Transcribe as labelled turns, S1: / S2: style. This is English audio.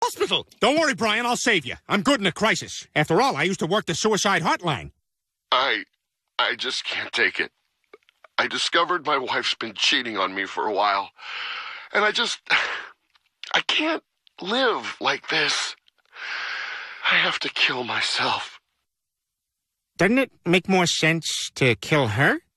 S1: hospital.
S2: Don't worry, Brian, I'll save you. I'm good in a crisis. After all, I used to work the suicide hotline.
S3: I just can't take it. I discovered my wife's been cheating on me for a while. And I can't live like this. I have to kill myself.
S2: Doesn't it make more sense to kill her?